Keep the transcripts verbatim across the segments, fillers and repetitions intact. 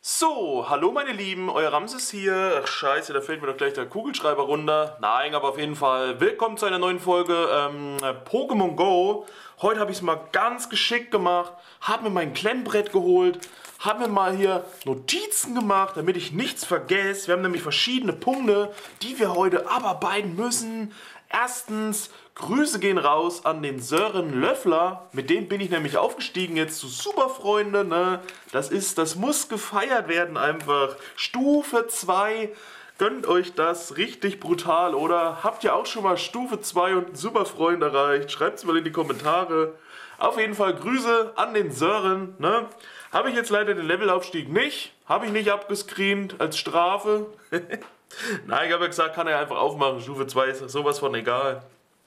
So, hallo meine Lieben, euer Ramses hier. Ach scheiße, da fällt mir doch gleich der Kugelschreiber runter. Nein, aber auf jeden Fall willkommen zu einer neuen Folge ähm, Pokémon Go. Heute habe ich es mal ganz geschickt gemacht, habe mir mein Klemmbrett geholt, habe mir mal hier Notizen gemacht, damit ich nichts vergesse. Wir haben nämlich verschiedene Punkte, die wir heute abarbeiten müssen. Erstens, Grüße gehen raus an den Sören Löffler. Mit dem bin ich nämlich aufgestiegen jetzt zu Superfreunde. Ne? Das ist, das muss gefeiert werden einfach. Stufe zwei. Gönnt euch das richtig brutal, oder? Habt ihr auch schon mal Stufe zwei und einen Superfreund erreicht? Schreibt es mal in die Kommentare. Auf jeden Fall Grüße an den Sören. Ne? Habe ich jetzt leider den Levelaufstieg nicht. Habe ich nicht abgescreent als Strafe. Nein, ich habe ja gesagt, kann er einfach aufmachen. Stufe zwei ist sowas von egal.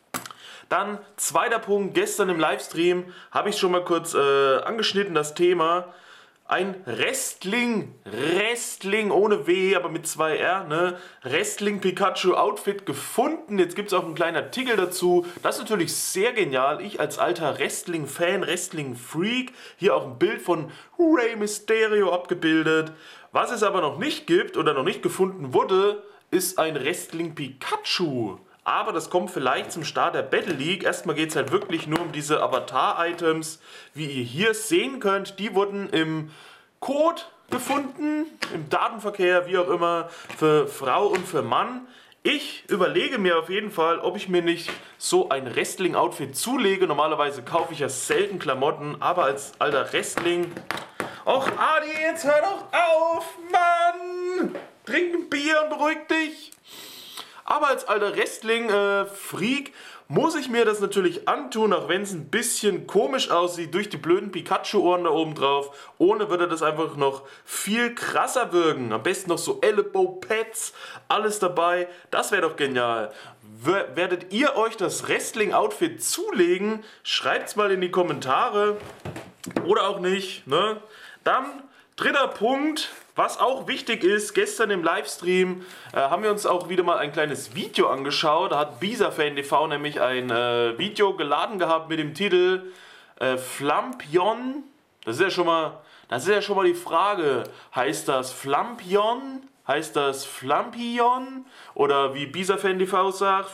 Dann, zweiter Punkt, gestern im Livestream habe ich schon mal kurz äh, angeschnitten, das Thema. Ein Restling, Restling ohne W, aber mit zwei R, ne? Restling Pikachu Outfit gefunden. Jetzt gibt es auch einen kleinen Artikel dazu. Das ist natürlich sehr genial. Ich als alter Wrestling-Fan, Wrestling-Freak, hier auch ein Bild von Rey Mysterio abgebildet. Was es aber noch nicht gibt oder noch nicht gefunden wurde, ist ein Wrestling Pikachu. Aber das kommt vielleicht zum Start der Battle League. Erstmal geht es halt wirklich nur um diese Avatar-Items. Wie ihr hier sehen könnt, die wurden im Code gefunden, im Datenverkehr, wie auch immer, für Frau und für Mann. Ich überlege mir auf jeden Fall, ob ich mir nicht so ein Wrestling-Outfit zulege. Normalerweise kaufe ich ja selten Klamotten, aber als alter Wrestling... Och, Adi, jetzt hör doch auf, Mann! Trink ein Bier und beruhig dich! Aber als alter Wrestling-Freak äh, muss ich mir das natürlich antun, auch wenn es ein bisschen komisch aussieht, durch die blöden Pikachu-Ohren da oben drauf. Ohne würde das einfach noch viel krasser wirken. Am besten noch so Elbow-Pads, alles dabei. Das wäre doch genial. W- werdet ihr euch das Wrestling-Outfit zulegen? Schreibt's mal in die Kommentare. Oder auch nicht, ne? Dann, dritter Punkt. Was auch wichtig ist, gestern im Livestream äh, haben wir uns auch wieder mal ein kleines Video angeschaut. Da hat Bisafan T V nämlich ein äh, Video geladen gehabt mit dem Titel äh, Flampion. Das ist ja schon mal, das ist ja schon mal die Frage. Heißt das Flampion? Heißt das Flampion? Oder wie Bisafan T V sagt,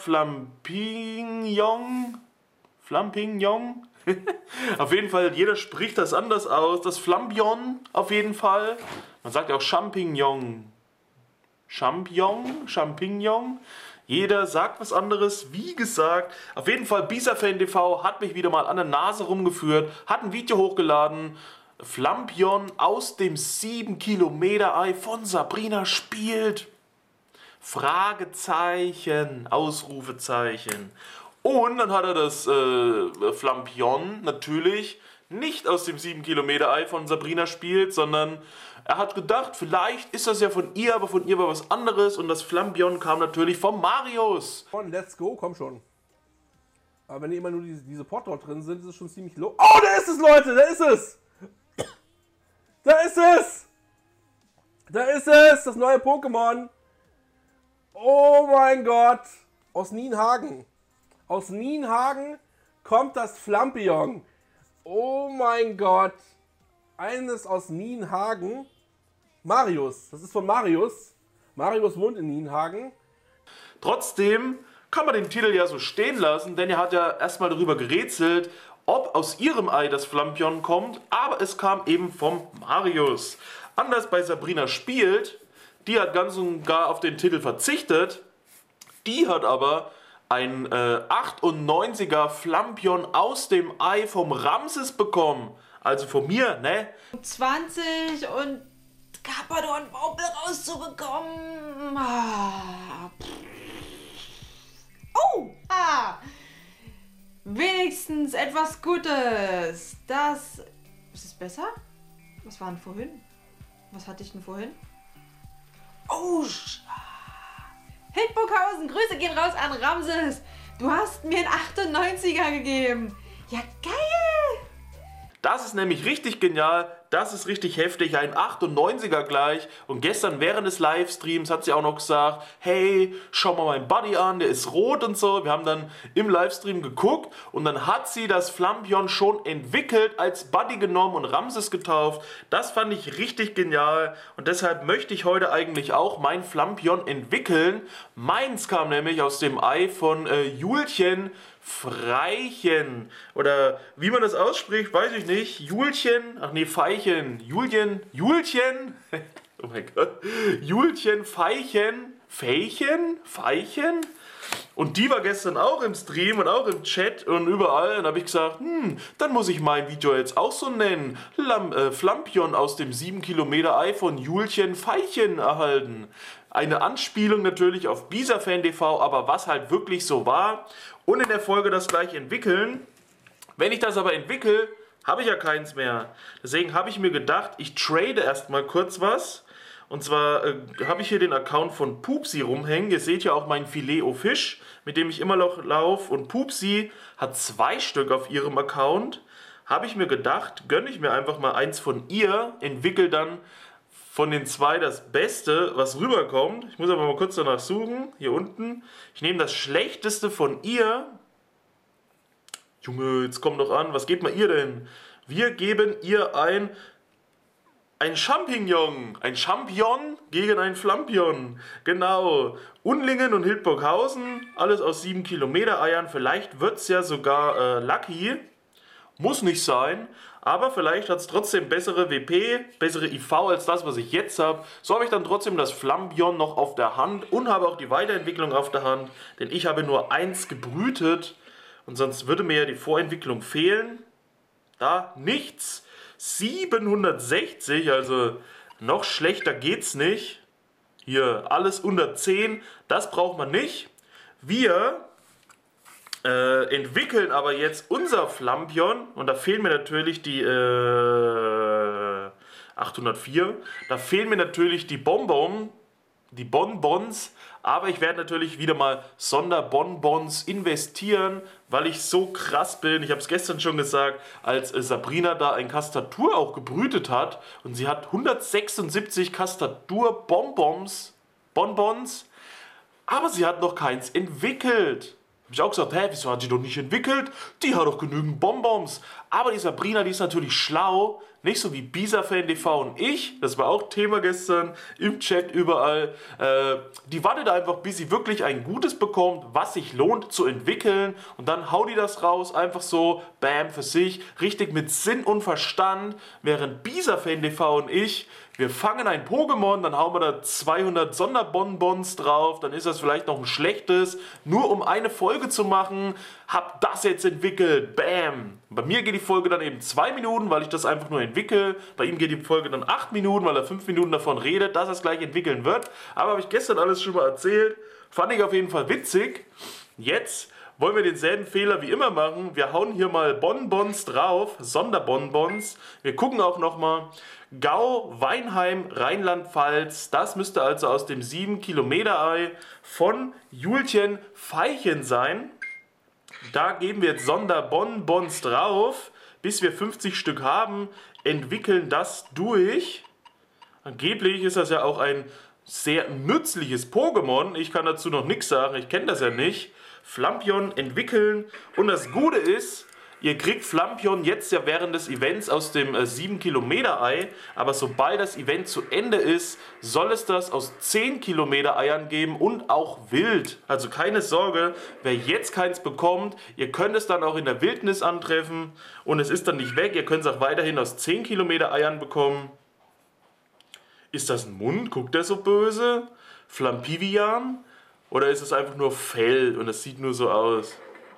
Flampignon? Flampignon? Auf jeden Fall, jeder spricht das anders aus. Das Flampion auf jeden Fall. Man sagt ja auch Champignon. Champignon? Champignon? Jeder sagt was anderes. Wie gesagt, auf jeden Fall, Bisafan T V hat mich wieder mal an der Nase rumgeführt, hat ein Video hochgeladen. Flampion aus dem sieben Kilometer Ei von Sabrina spielt. Fragezeichen, Ausrufezeichen. Und dann hat er das äh, Flampion natürlich nicht aus dem sieben Kilometer Ei von Sabrina spielt, sondern er hat gedacht, vielleicht ist das ja von ihr, aber von ihr war was anderes. Und das Flampion kam natürlich vom Marius. Und let's go, komm schon. Aber wenn immer nur diese, diese Port dort drin sind, ist es schon ziemlich low. Oh, da ist es, Leute, da ist es! Da ist es! Da ist es, das neue Pokémon. Oh mein Gott. Aus Nienhagen. Aus Nienhagen kommt das Flampion. Oh mein Gott. Eines aus Nienhagen. Marius. Das ist von Marius. Marius wohnt in Nienhagen. Trotzdem kann man den Titel ja so stehen lassen, denn er hat ja erstmal darüber gerätselt, ob aus ihrem Ei das Flampion kommt, aber es kam eben vom Marius. Anders bei Sabrina spielt, die hat ganz und gar auf den Titel verzichtet, die hat aber ein äh, achtundneunziger Flampion aus dem Ei vom Ramses bekommen. Also von mir, ne? zwanzig und Carpador und Baupel rauszubekommen. Ah. Oh! Ah! Wenigstens etwas Gutes. Das... Ist es besser? Was war denn vorhin? Was hatte ich denn vorhin? Oh! Hildburghausen, Grüße gehen raus an Ramses. Du hast mir einen achtundneunziger gegeben. Ja, geil! Das ist nämlich richtig genial, das ist richtig heftig, ein achtundneunziger gleich. Und gestern während des Livestreams hat sie auch noch gesagt, hey, schau mal meinen Buddy an, der ist rot und so. Wir haben dann im Livestream geguckt und dann hat sie das Flampion schon entwickelt, als Buddy genommen und Ramses getauft. Das fand ich richtig genial und deshalb möchte ich heute eigentlich auch mein Flampion entwickeln. Meins kam nämlich aus dem Ei von äh, Julchen Freichen. Oder wie man das ausspricht, weiß ich nicht. Julchen, ach nee, Feichen. Julien, Julchen. Oh mein Gott. Julchen, Feichen. Feichen? Feichen? Und die war gestern auch im Stream und auch im Chat und überall. Und da habe ich gesagt, hm, dann muss ich mein Video jetzt auch so nennen. Lam, äh, Flampion aus dem sieben Kilometer Ei von Julchen Feichen erhalten. Eine Anspielung natürlich auf Bisafan T V, aber was halt wirklich so war. Und in der Folge das gleich entwickeln. Wenn ich das aber entwickle, habe ich ja keins mehr. Deswegen habe ich mir gedacht, ich trade erstmal kurz was. Und zwar äh, habe ich hier den Account von Pupsi rumhängen. Ihr seht ja auch mein Filet au Fisch, mit dem ich immer noch laufe. Und Pupsi hat zwei Stück auf ihrem Account. Habe ich mir gedacht, gönne ich mir einfach mal eins von ihr, entwickle dann von den zwei das Beste, was rüberkommt. Ich muss aber mal kurz danach suchen. Hier unten. Ich nehme das Schlechteste von ihr. Junge, jetzt komm doch an. Was gebt mal ihr denn? Wir geben ihr ein... Ein Champignon. Ein Champion gegen ein Flampion. Genau. Unlingen und Hildburghausen. Alles aus sieben Kilometer Eiern. Vielleicht wird es ja sogar äh, Lucky. Muss nicht sein. Aber vielleicht hat es trotzdem bessere W P, bessere I V als das, was ich jetzt habe. So habe ich dann trotzdem das Flampion noch auf der Hand und habe auch die Weiterentwicklung auf der Hand. Denn ich habe nur eins gebrütet und sonst würde mir ja die Vorentwicklung fehlen. Da nichts. siebenhundertsechzig, also noch schlechter geht's nicht. Hier alles unter zehn, das braucht man nicht. Wir... Äh, entwickeln aber jetzt unser Flampion und da fehlen mir natürlich die äh, achthundertvier, da fehlen mir natürlich die Bonbon, die Bonbons, aber ich werde natürlich wieder mal Sonderbonbons investieren, weil ich so krass bin. Ich habe es gestern schon gesagt, als äh, Sabrina da ein Kastatur auch gebrütet hat und sie hat hundertsechsundsiebzig Kastatur-Bonbons, Bonbons, aber sie hat noch keins entwickelt. Habe ich auch gesagt, hä, wieso hat die doch nicht entwickelt? Die hat doch genügend Bonbons. Aber die Sabrina, die ist natürlich schlau. Nicht so wie Bisafan T V und ich. Das war auch Thema gestern im Chat überall. Äh, die wartet einfach, bis sie wirklich ein Gutes bekommt, was sich lohnt zu entwickeln. Und dann haut die das raus, einfach so, bam, für sich. Richtig mit Sinn und Verstand. Während Bisafan T V und ich... Wir fangen ein Pokémon, dann hauen wir da zweihundert Sonderbonbons drauf, dann ist das vielleicht noch ein schlechtes, nur um eine Folge zu machen, hab das jetzt entwickelt, bam. Bei mir geht die Folge dann eben zwei Minuten, weil ich das einfach nur entwickle, bei ihm geht die Folge dann acht Minuten, weil er fünf Minuten davon redet, dass er es gleich entwickeln wird, aber habe ich gestern alles schon mal erzählt, fand ich auf jeden Fall witzig. Jetzt wollen wir denselben Fehler wie immer machen, wir hauen hier mal Bonbons drauf, Sonderbonbons, wir gucken auch nochmal, Gau, Weinheim, Rheinland-Pfalz, das müsste also aus dem sieben Kilometer Ei von Julchen Feichen sein. Da geben wir jetzt Sonderbonbons drauf, bis wir fünfzig Stück haben, entwickeln das durch. Angeblich ist das ja auch ein sehr nützliches Pokémon, ich kann dazu noch nichts sagen, ich kenne das ja nicht. Flampion entwickeln und das Gute ist, ihr kriegt Flampion jetzt ja während des Events aus dem äh, sieben Kilometer Ei, aber sobald das Event zu Ende ist, soll es das aus zehn Kilometer Eiern geben und auch wild. Also keine Sorge, wer jetzt keins bekommt, ihr könnt es dann auch in der Wildnis antreffen und es ist dann nicht weg, ihr könnt es auch weiterhin aus zehn Kilometer Eiern bekommen. Ist das ein Mund? Guckt der so böse? Flampivian? Oder ist es einfach nur Fell und es sieht nur so aus?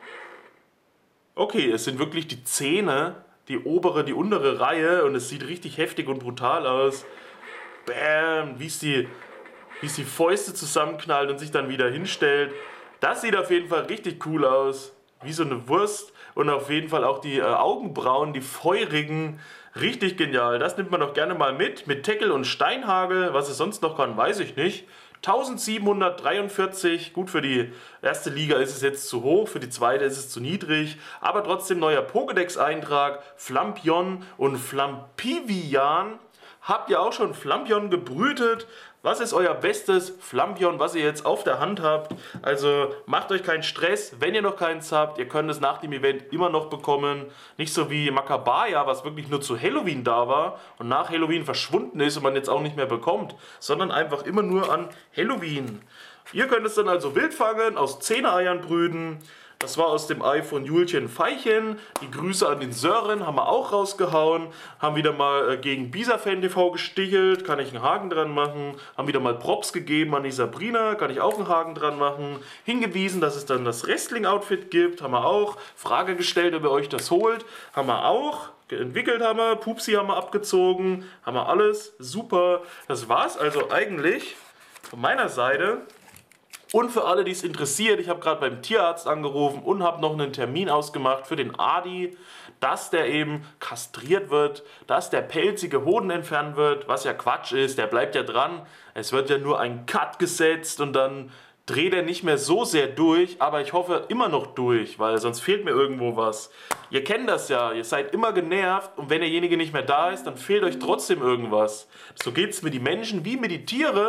Okay, es sind wirklich die Zähne, die obere, die untere Reihe und es sieht richtig heftig und brutal aus. Bam, wie es die, wie es die Fäuste zusammenknallt und sich dann wieder hinstellt. Das sieht auf jeden Fall richtig cool aus. Wie so eine Wurst und auf jeden Fall auch die äh, Augenbrauen, die feurigen. Richtig genial. Das nimmt man doch gerne mal mit. Mit Tackle und Steinhagel. Was es sonst noch kann, weiß ich nicht. eintausendsiebenhundertdreiundvierzig. Gut, für die erste Liga ist es jetzt zu hoch, für die zweite ist es zu niedrig. Aber trotzdem neuer Pokédex-Eintrag. Flampion und Flampivian. Habt ihr auch schon Flampion gebrütet? Was ist euer bestes Flampion, was ihr jetzt auf der Hand habt? Also macht euch keinen Stress, wenn ihr noch keins habt. Ihr könnt es nach dem Event immer noch bekommen. Nicht so wie Makabaya, was wirklich nur zu Halloween da war und nach Halloween verschwunden ist und man jetzt auch nicht mehr bekommt, sondern einfach immer nur an Halloween. Ihr könnt es dann also wild fangen, aus Zehner-Eiern brüten. Das war aus dem Ei von Julchen Veilchen. Die Grüße an den Sören haben wir auch rausgehauen. Haben wieder mal äh, gegen Bisa-Fan T V gestichelt. Kann ich einen Haken dran machen. Haben wieder mal Props gegeben an die Sabrina. Kann ich auch einen Haken dran machen. Hingewiesen, dass es dann das Wrestling-Outfit gibt. Haben wir auch. Frage gestellt, ob ihr euch das holt. Haben wir auch. Entwickelt haben wir. Pupsi haben wir abgezogen. Haben wir alles. Super. Das war's also eigentlich von meiner Seite. Und für alle, die es interessiert, ich habe gerade beim Tierarzt angerufen und habe noch einen Termin ausgemacht für den Adi, dass der eben kastriert wird, dass der pelzige Hoden entfernt wird, was ja Quatsch ist, der bleibt ja dran. Es wird ja nur ein Cut gesetzt und dann dreht er nicht mehr so sehr durch, aber ich hoffe immer noch durch, weil sonst fehlt mir irgendwo was. Ihr kennt das ja, ihr seid immer genervt und wenn derjenige nicht mehr da ist, dann fehlt euch trotzdem irgendwas. So geht es mit den Menschen wie mit den Tieren.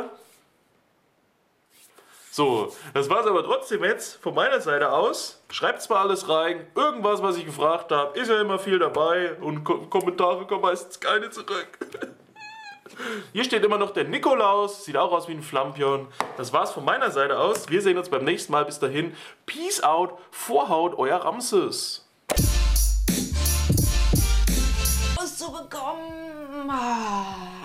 So, das war es aber trotzdem jetzt von meiner Seite aus. Schreibt zwar alles rein, irgendwas, was ich gefragt habe, ist ja immer viel dabei und Ko- Kommentare kommen meistens keine zurück. Hier steht immer noch der Nikolaus, sieht auch aus wie ein Flampion. Das war's von meiner Seite aus. Wir sehen uns beim nächsten Mal. Bis dahin, Peace out, Vorhaut, euer Ramses. Was zu bekommen. Ah.